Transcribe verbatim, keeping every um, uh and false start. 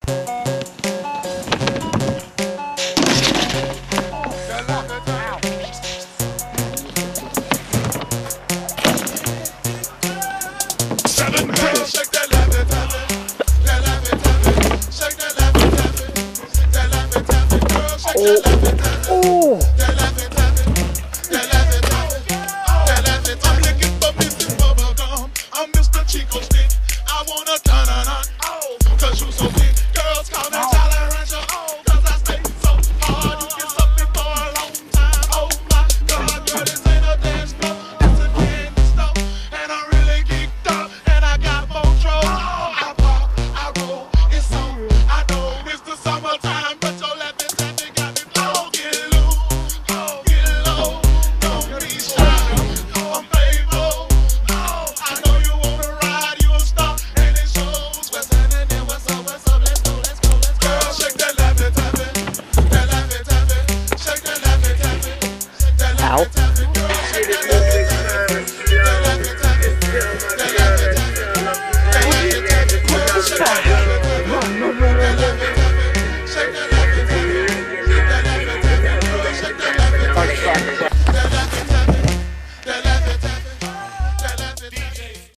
Seven girls, shake that love it, love it, that love it, love it, shake that love it, love it, that love it, love it, girl, shake that love it, love it. Oh.